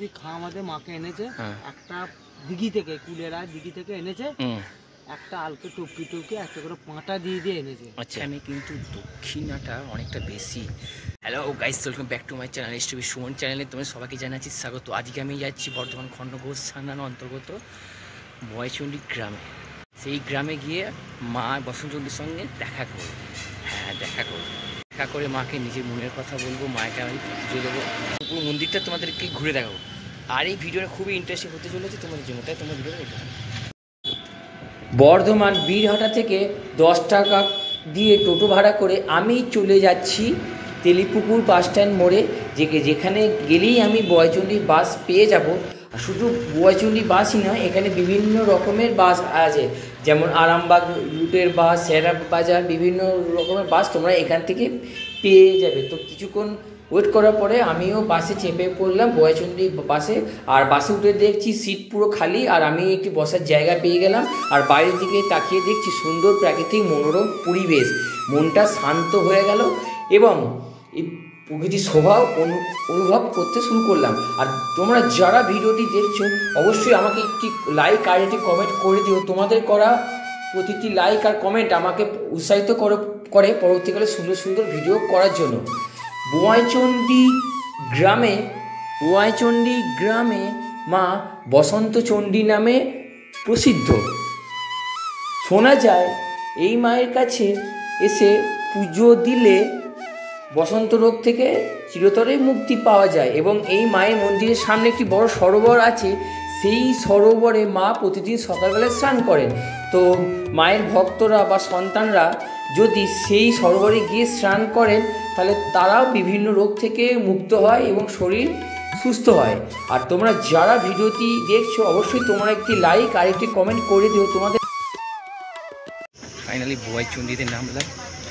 বুদ্ধবন্তী খা আমাদের মাকে এনেছে একটা দিঘি থেকে, কুলেরা দিঘি থেকে এনেছে একটা আলকে টুপকি টুপকি একটা করে পাঁটা দিয়ে দিয়ে এনেছে। আচ্ছা, এখানে কিন্তু দক্ষিণাটা অনেকটা বেশি। Hello guys, welcome back to my channel STV Suman চ্যানেলে তোমাদের সবাইকে জানাচ্ছি স্বাগত। আজকে আমি যাচ্ছি বর্ধমান খণ্ডঘোষ থানার অন্তর্গত বয়চণ্ডী গ্রামে। সেই গ্রামে গিয়ে মা বসন্তচণ্ডীর সঙ্গে দেখা করবো। দেখা করে মাকে নিজের মনের কথা বলবো, মাকে আমি পুজো দেবো, পুরো মন্দিরটা তোমাদেরকে ঘুরে দেখাবো। আর এই ভিডিওটা খুবই ইন্টারেস্টিং হতে চলেছে তোমাদের জন্য, তাই তোমরা ভিডিওটা দেখতে থাকো। বর্ধমান বীরহাটা থেকে 10 টাকা দিয়ে টোটো ভাড়া করে আমি চলে যাচ্ছি তেলিপুকুর বাস স্ট্যান্ড মোড়ে, যেখানে গেলেই আমি বয়চণ্ডী বাস পেয়ে যাব। আর শুধু বয়চণ্ডী বাসই নয়, এখানে বিভিন্ন রকমের বাস আছে, যেমন আরামবাগ রুটের বাস, শেরা বাজার, বিভিন্ন রকমের বাস তোমরা এখান থেকে পেয়ে যাবে। তো কিছুক্ষণ ওয়েট করার পরে আমিও বাসে চেপে পড়লাম, বয়চণ্ডী বাসে। আর বাসে উঠে দেখছি সিট পুরো খালি, আর আমি একটি বসার জায়গা পেয়ে গেলাম। আর বাইরের দিকে তাকিয়ে দেখছি সুন্দর প্রাকৃতিক মনোরম পরিবেশ, মনটা শান্ত হয়ে গেল এবং এই প্রকৃতির শোভাও অনুভব করতে শুরু করলাম। আর তোমরা যারা ভিডিওটি দেখছো অবশ্যই আমাকে একটি লাইক আর একটি কমেন্ট করে দিও। তোমাদের করা প্রতিটি লাইক আর কমেন্ট আমাকে উৎসাহিত করে পরবর্তীকালে সুন্দর সুন্দর ভিডিও করার জন্য। বয়চণ্ডী গ্রামে মা বসন্তচণ্ডী নামে প্রসিদ্ধ। শোনা যায় এই মায়ের কাছে এসে পুজো দিলে বসন্ত রোগ থেকে চিরতরে মুক্তি পাওয়া যায়। এবং এই মায়ের মন্দিরের সামনে একটি বড় সরোবর আছে, সেই সরোবরে মা প্রতিদিন সকালবেলায় স্নান করেন। তো মায়ের ভক্তরা বা সন্তানরা যদি সেই সরোবরে গিয়ে স্নান করেন তাহলে তারাও বিভিন্ন রোগ থেকে মুক্ত হয় এবং শরীর সুস্থ হয়। আর তোমরা যারা ভিডিওটি দেখছো অবশ্যই তোমরা একটি লাইক আর একটি কমেন্ট করে দিও। তোমাদের ফাইনালি বয়চণ্ডীতে নামলাম।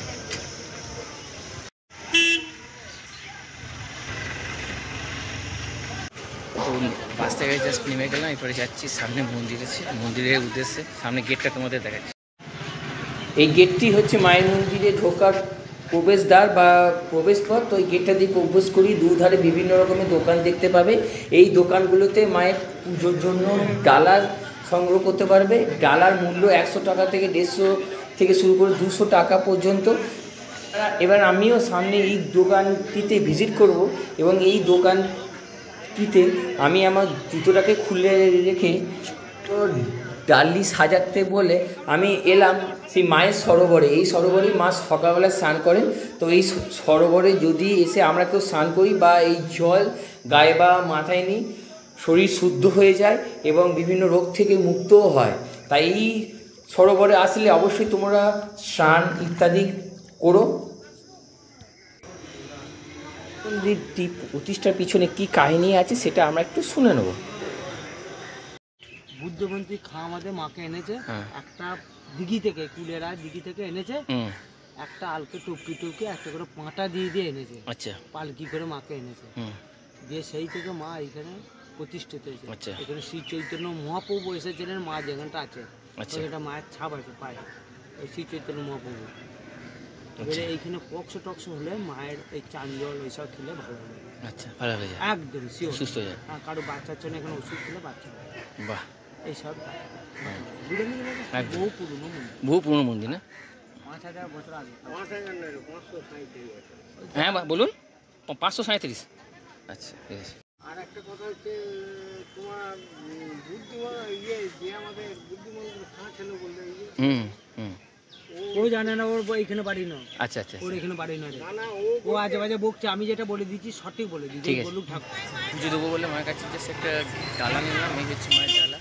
তো বাস থেকে জাস্ট নেমে গেলাম, এরপরে যাচ্ছি সামনে মন্দির আছে, মন্দিরের উদ্দেশ্যে। সামনে গেটটা তোমাদের দেখাচ্ছি। এই গেটটি হচ্ছে মায়ের মন্দিরে ঢোকার প্রবেশদ্বার বা প্রবেশপথ। তো এই গেটটা দিয়ে প্রবেশ করি, দুধারে বিভিন্ন রকমের দোকান দেখতে পাবে। এই দোকানগুলোতে মায়ের পুজোর জন্য ডালা সংগ্রহ করতে পারবে। ডালার মূল্য 100 টাকা থেকে 150 থেকে শুরু করে 200 টাকা পর্যন্ত। এবার আমিও সামনে এই দোকানটিতে ভিজিট করব এবং এই দোকানটিতে আমি আমার জুতোটাকে খুলে রেখে তো ডালি সাজাতে বলে আমি এলাম সেই মায়ের সরোবরে। এই সরোবরে মা সকালবেলা স্নান করেন। তো এই সরোবরে যদি এসে আমরা কেউ স্নান করি বা এই জল গায়ে বা মাথায় নিই, শরীর শুদ্ধ হয়ে যায় এবং বিভিন্ন রোগ থেকে মুক্তও হয়। তাই এই সরোবরে আসলে অবশ্যই তোমরা স্নান ইত্যাদি করো। মন্দিরটি প্রতিষ্ঠার পিছনে কি কাহিনী আছে সেটা আমরা একটু শুনে নেব। বুদ্ধবন্তী খা আমাদের মাকে এনেছে একটা দিঘি থেকে, কুলেরা দিঘি থেকে এনেছে একটা আলকে টুপকি টুপকি একটা করে পাঁটা দিয়ে দিয়ে এনেছে। আচ্ছা, পালকি করে মাকে এনেছে দিয়ে সেই থেকে মা এখানে প্রতিষ্ঠিত হয়েছে। এখানে শ্রী চৈতন্য মহাপ্রভু এসেছিলেন, মা যেখানটা আছে এটা মায়ের ছাপ আছে পায়ে, ওই শ্রী চৈতন্য মহাপ্রভু। এবারে এইখানে পক্স টক্স হলে মায়ের এই চান জল ওইসব খেলে ভালো হবে। আচ্ছা, ভালো হয়ে যায়, একদম সুস্থ হয়ে যায়। হ্যাঁ, কারো বাচ্চার জন্য এখানে ওষুধ খেলে বাচ্চা হয়। বাহ, এইসব বহু পুরনো মন্দির না? 5000 বছর আগে। 537। হ্যাঁ বলুন, 537। আচ্ছা, ঠিক আছে। আর একটা কথা হচ্ছে তোমার আমাদের বুদ্ধিমন্দির খা ছিল বললে ও জানে না, ওর এখানে বাড়ি না। আচ্ছা আচ্ছা, ওর এখানে বাড়ি না, ও আজে বাজে বকছে। আমি যেটা বলে দিচ্ছি সঠিক বলে দিচ্ছি। বলুক ঠাকুর পুজো দেবো বলে মায়ের কাছে জাস্ট একটা ডালা নিলাম, এই হচ্ছে মায়ের ডালা।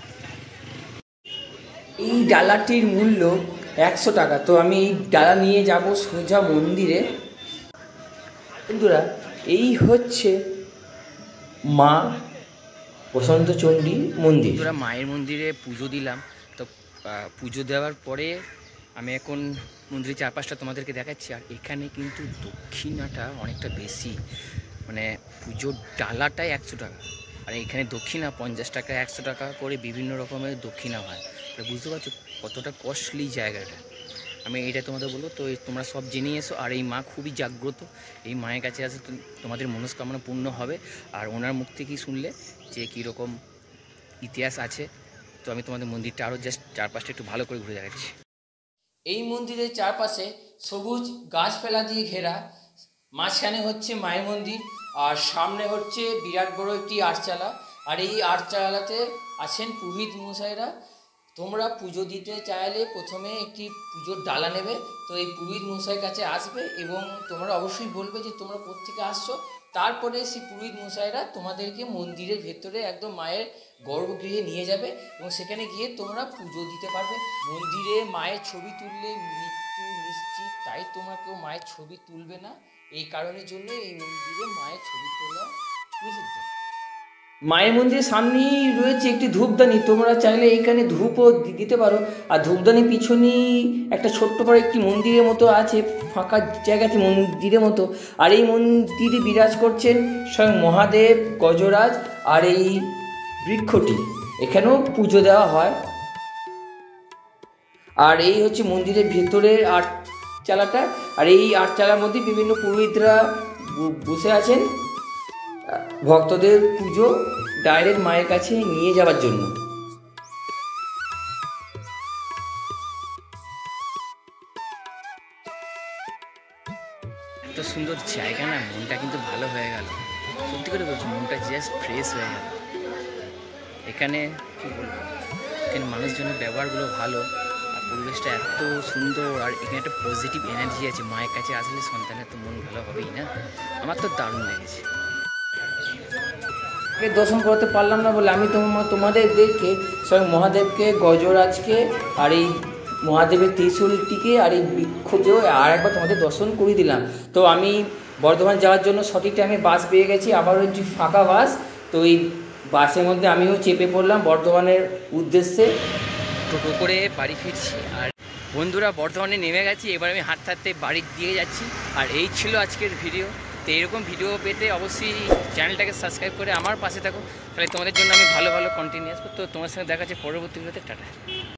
এই ডালাটির মূল্য 100 টাকা। তো আমি এই ডালা নিয়ে যাব সোজা মন্দিরে। বন্ধুরা, এই হচ্ছে মা বসন্তচণ্ডী মন্দির। বন্ধুরা, মায়ের মন্দিরে পুজো দিলাম। তো পুজো দেওয়ার পরে আমি এখন মন্দিরের চারপাশটা তোমাদেরকে দেখাচ্ছি। আর এখানে কিন্তু দক্ষিণাটা অনেকটা বেশি, মানে পুজোর ডালাটাই 100 টাকা, আর এখানে দক্ষিণা 50 টাকা 100 টাকা করে বিভিন্ন রকমের দক্ষিণা হয়। বুঝতে পারছো কতটা কস্টলি জায়গাটা। আমি এটা তোমাদের বলবো। তো তোমরা সব জেনে এসো। আর এই মা খুবই জাগ্রত, এই মায়ের কাছে আসে তোমাদের মনস্কামনা পূর্ণ হবে। আর ওনার মুখ থেকেই শুনলে যে কীরকম ইতিহাস আছে। তো আমি তোমাদের মন্দিরটা আরও জাস্ট চারপাশটা একটু ভালো করে ঘুরে দেখাচ্ছি। এই মন্দিরের চারপাশে সবুজ গাছপালা দিয়ে ঘেরা, মাঝখানে হচ্ছে মায়ের মন্দির, আর সামনে হচ্ছে বিরাট বড় একটি আটচালা। আর এই আটচালাতে আছেন পুরোহিত মশাইরা। তোমরা পুজো দিতে চাইলে প্রথমে একটি পুজোর ডালা নেবে। তো এই পুরোহিত মশাইয়ের কাছে আসবে এবং তোমরা অবশ্যই বলবে যে তোমরা কোত্থেকে আসছো। তারপরে সেই পুরোহিত মশাইরা তোমাদেরকে মন্দিরের ভেতরে একদম মায়ের গর্ভগৃহে নিয়ে যাবে এবং সেখানে গিয়ে তোমরা পুজো দিতে পারবে। মন্দিরে মায়ের ছবি তুললে মৃত্যু নিশ্চিত, তাই তোমরা কেউ মায়ের ছবি তুলবে না। এই কারণের জন্য এই মন্দিরে মায়ের ছবি তোলা নিষিদ্ধ। মায়ের মন্দিরের সামনেই রয়েছে একটি ধূপদানি, তোমরা চাইলে এইখানে ধূপও দিতে পারো। আর ধূপদানির পিছনেই একটা ছোট্ট বড় একটি মন্দিরের মতো আছে, ফাঁকা জায়গাতে মন্দিরের মতো। আর এই মন্দিরে বিরাজ করছেন স্বয়ং মহাদেব, গজরাজ। আর এই বৃক্ষটি এখানেও পুজো দেওয়া হয়। আর এই হচ্ছে মন্দিরের ভেতরের আটচালাটা। আর এই আটচালার মধ্যে বিভিন্ন পুরোহিতরা বসে আছেন ভক্তদের পুজো ডাইরেক্ট মায়ের কাছে নিয়ে যাওয়ার জন্য। এত সুন্দর জায়গা না, মনটা কিন্তু ভালো হয়ে গেল। সত্যি করে বলছি, মনটা জাস্ট ফ্রেশ হয়ে গেল। এখানে কী বলবো, এখানে মানুষজনের ব্যবহারগুলো ভালো, আর পরিবেশটা এত সুন্দর। আর এখানে একটা পজিটিভ এনার্জি আছে। মায়ের কাছে আসলে সন্তানের তো মন ভালো হবেই না। আমার তো দারুণ লেগেছে। দর্শন করতে পারলাম না বলে আমি তোমাদেরকে স্বয়ং মহাদেবকে, গজরাজকে, আর এই মহাদেবের ত্রিশূলটিকে আর এই বৃক্ষকেও আর একবার তোমাদের দর্শন করিয়ে দিলাম। তো আমি বর্ধমান যাওয়ার জন্য সঠিক টাইমে বাস পেয়ে গেছি, আবার হচ্ছে ফাঁকা বাস। তো এই বাসের মধ্যে আমিও চেপে পড়লাম বর্ধমানের উদ্দেশ্যে। টোটো করে বাড়ি ফিরছি। আর বন্ধুরা, বর্ধমানে নেমে গেছি, এবার আমি হাঁটতে হাঁটতে বাড়ির দিয়ে যাচ্ছি। আর এই ছিল আজকের ভিডিও। তো এরকম ভিডিও পেতে অবশ্যই চ্যানেলটাকে সাবস্ক্রাইব করে আমার পাশে থাকো, তাহলে তোমাদের জন্য আমি ভালো ভালো কন্টেন্ট নিয়ে আসবো। তো তোমার সঙ্গে দেখা যাচ্ছে পরবর্তী ভিডিওতে। টাটা।